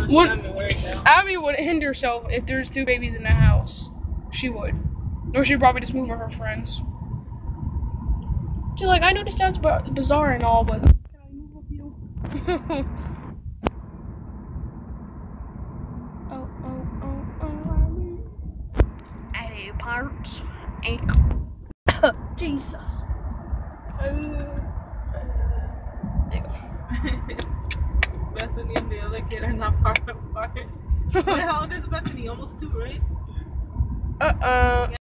No, she's not even worried now. Abby would hinder herself if there's 2 babies in the house. She would. Or she'd probably just move with her friends. She's like, I know this sounds bizarre and all, but can I move with you? Oh, Abby parts. Jesus. Bethany and the other kid are not far apart. How old is Bethany? Almost 2, right?